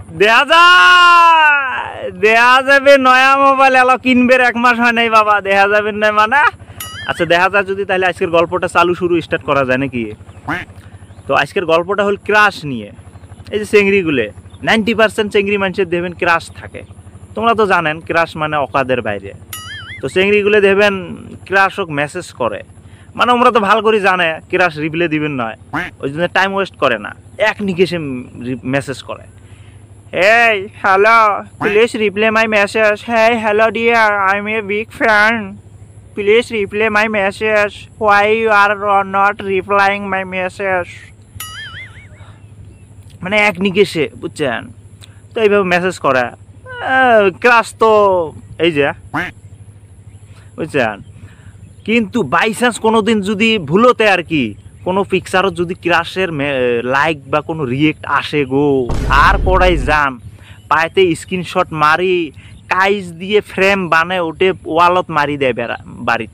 দেখা যাবে নয়া মোবাইল এলো কিনবের 1 মাস হয় নাই বাবা, দেখা যাবে না মানে। আচ্ছা দেখা যায় যদি, তাহলে আজকের গল্পটা স্টার্ট করা যায় নাকি? তো আজকের গল্পটা হল ক্রাশ নিয়ে। এই যে চেংড়িগুলো 90% চেংড়ি মানুষের দেখবেন ক্রাশ থাকে। তোমরা তো জানেন ক্রাশ মানে অকাদের বাইরে। তো চেংড়িগুলো দেখবেন ক্রাশক মেসেজ করে, মানে ওমরা তো ভালো করে জানে ক্রাশ রিপ্লাই দিবেন নয়, ওই জন্য টাইম ওয়েস্ট করে না, এক নিকেশে মেসেজ করে। Hey, hello, please reply my message. Hey, hello dear, I'm a big fan. Please reply my message. Why you are not replying my message? মানে এক নিকেশে, বুঝছেন? তো এইভাবে মেসেজ করে ক্রাশ তো এই যে, বুঝছেন? কিন্তু বাই চান্স কোনোদিন যদি ভুলোতে আর কি কোনো পিকচারত যদি ক্রাশের লাইক বা কোনো রিয়েক্ট আসে গো, আর পড়াই যান পাইতে স্ক্রিনশট মারি কাইজ দিয়ে ফ্রেম বানায় ওটে ওয়ালত মারি দেয় বাড়িতে।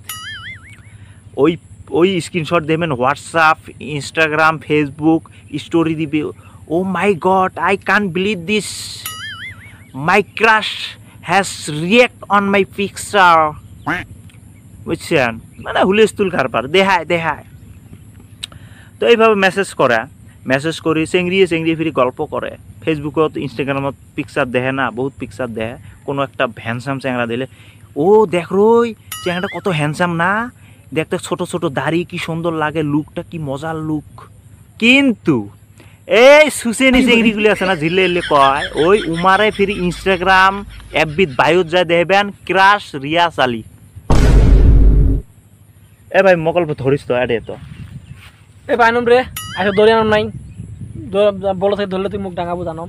ওই স্ক্রিনশট দেবেন হোয়াটসঅ্যাপ, ইনস্টাগ্রাম, ফেসবুক স্টোরি দিবে। Oh my god, I can't believe this, my crush has react on my picture, বুঝছেন? মানে হুলেস্তুল কারবার দেহায়। তো এইভাবে মেসেজ করি চেংড়ি ফিরি গল্প করে। ফেসবুকত ইনস্টাগ্রামত পিকচার দেখে না, বহুত পিকচার দেখে। কোনো একটা হ্যান্ডসাম চ্যাংড়া দিলে, ও দেখ রই চ্যাংড়াটা কত হ্যান্ডসাম না, দেখতে ছোট ছোট দাড়ি কি সুন্দর লাগে, লুকটা কি মজার লুক। কিন্তু এই সুসেনি চেংড়িগুলি আছে না, ঝিলে কয় ওই উমারে ফিরি ইনস্টাগ্রাম এফবিত বায়ুত যায় দেখবেন ক্রাশ রিয়াজ আলী। এ ভাই মকল্প ধরিস তো এডে তো এ পাইনম রে, আচ্ছা ধরে আনম নাই, বলো থেকে ধরলে তুই মুখ ডাঙাবো জানম।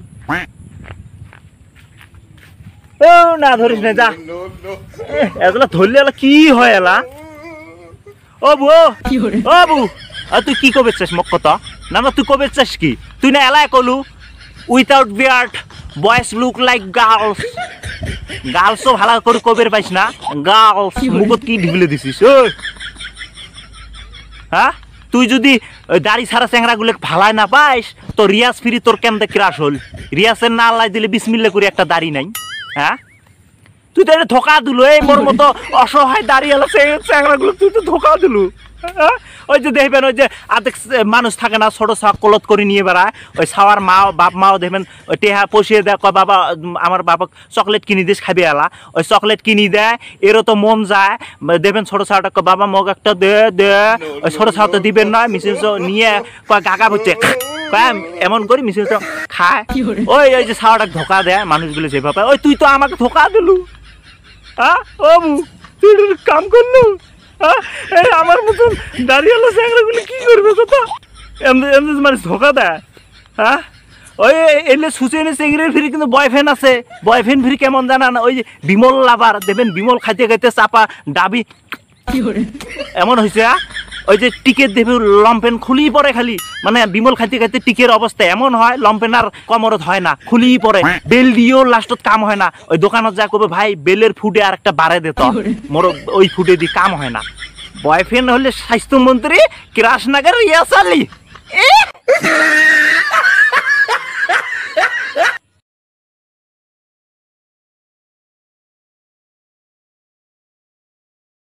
ও না ধরিস না, যা এগুলা ধরলে এলা কি হয় এলা। ও বু, ও বু, তুই কি কবে চাস মোক কত? না তুই কবে চাস কি? তুই না এলাই কলু without beard boys look like girls. গার্লসও ভালো করে কবের পাইস না, গার্লস মুখত কি ঢিবলে দিছিস? ওই হ্যাঁ, তুই যদি দাড়ি ছাড়া চ্যাংড়াগুলো ভালাই না পাইস তো রিয়াজ ফিরি তোর কেমতে ক্রাশ হল? রিয়াজের না আল্লাহ দিলে বিসমিল্লা করে একটা দাড়ি নাই। হ্যাঁ, তুই তো এটা ধোকা দিলু, এই মোর মতো অসহায় দাড়ি এলা চ্যাংড়াগুলো তুই তো ধোকা দিলু। ওই যে দেখবেন ওই যে আধেক মানুষ থাকে না ছোট ছাওয়া কলত করে নিয়ে বেড়ায়, ওই ছাওয়ার বাপ মাও দেখবেন ওই টেহা পশিয়ে দেয়, কয় বাবা আমার বাবাক চকলেট কিনি দিস খাবি এলা, ওই চকলেট কিনি দেয়, এরও তো মন যায়। দেখবেন ছোট ছাওয়াটা কয় বাবা মগ একটা দে, ওই ছোট ছাওয়া তো দিবেন নয়, মিছিল নিয়ে কয় গাগা হচ্ছে এমন করি মিছিল খায়। ওই যে ছাওয়াটাকে ধোকা দেয় মানুষগুলো যেভাবে, ওই তুই তো আমাকে ধোকা দিলু। হ্যাঁ ও তুই কাম করলু, আমার মতন দাঁড়িয়ে চ্যাংড়াগুলি কি করবে কথা এমনি মানে ধোকা দেয়। হ্যাঁ, ওই এলে সুচেনে চেংড়ির ফিরি কিন্তু বয়ফ্রেন্ড আছে। বয়ফ্রেন্ড ফিরি কেমন জানা না, ওই যে বিমল লাভার দেখবেন বিমল খাইতে খাইতে চাপা ডাবি এমন হয়েছে। ওই যে টিকেট দেবে লম্পেন খুলি পরে খালি, মানে বিমল খাইতে খাইতে টিকের অবস্থা এমন হয় লম্পেন আর কমরত হয় না, খুলি পরে বেল দিয়েও লাস্টত কাম হয় না। ওই দোকানত যা করবে ভাই বেলের ফুটে আর একটা বাড়ে দিত, মোর ওই ফুটে দিয়ে কাম হয় না। বয়ফ্রেন্ড হলে স্বাস্থ্যমন্ত্রী ক্রাশ নাগের রিয়াজ আলী।